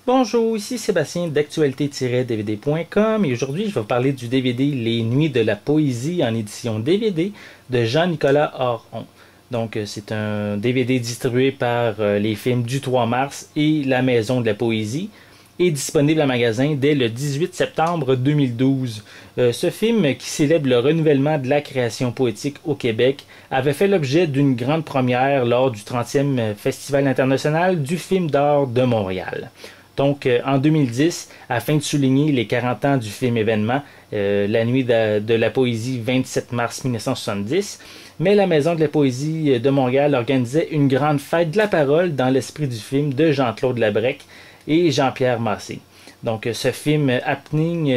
Bonjour, ici Sébastien d'actualité-dvd.com et aujourd'hui je vais vous parler du DVD Les Nuits de la Poésie en édition DVD de Jean-Nicolas Horon. Donc c'est un DVD distribué par les films du 3 mars et la Maison de la Poésie et disponible en magasin dès le 18 septembre 2012. Ce film, qui célèbre le renouvellement de la création poétique au Québec, avait fait l'objet d'une grande première lors du 30e Festival international du film d'art de Montréal. Donc, en 2010, afin de souligner les 40 ans du film événement, La Nuit de la Poésie, 27 mars 1970, mais la Maison de la Poésie de Montréal organisait une grande fête de la parole dans l'esprit du film de Jean-Claude Labrec et Jean-Pierre Massé. Donc, ce film Happening,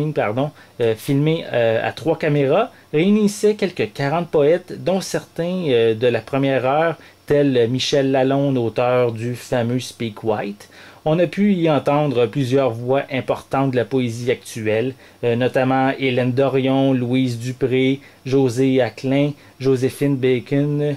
filmé à 3 caméras, réunissait quelques 40 poètes, dont certains de la première heure, tels Michel Lalonde, auteur du fameux Speak White. On a pu y entendre plusieurs voix importantes de la poésie actuelle, notamment Hélène Dorion, Louise Dupré, José Aclin, Joséphine Bacon,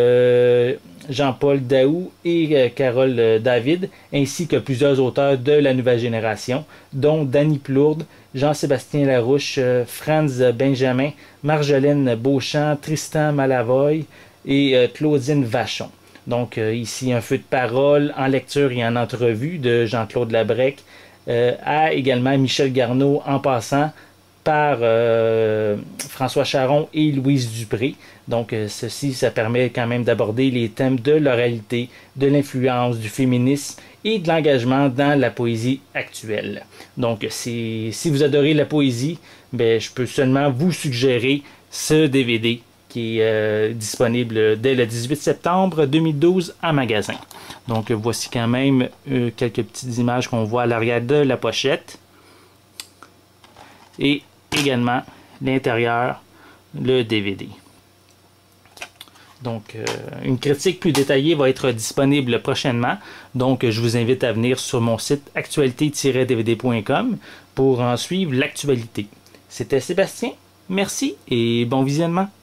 Jean-Paul Daou et Carole David, ainsi que plusieurs auteurs de la nouvelle génération, dont Danny Plourde, Jean-Sébastien Larouche, Franz Benjamin, Marjolaine Beauchamp, Tristan Malavoy et Claudine Vachon. Donc ici un feu de parole en lecture et en entrevue de Jean-Claude Labrec, à également Michel Garneau en passant par François Charon et Louise Dupré. Donc ceci, ça permet quand même d'aborder les thèmes de l'oralité, de l'influence, du féminisme et de l'engagement dans la poésie actuelle. Donc si vous adorez la poésie, ben, je peux seulement vous suggérer ce DVD qui est disponible dès le 18 septembre 2012 en magasin. Donc voici quand même quelques petites images qu'on voit à l'arrière de la pochette. Et également l'intérieur, le DVD. Donc une critique plus détaillée va être disponible prochainement. Donc je vous invite à venir sur mon site actualité-dvd.com pour en suivre l'actualité. C'était Sébastien, merci et bon visionnement.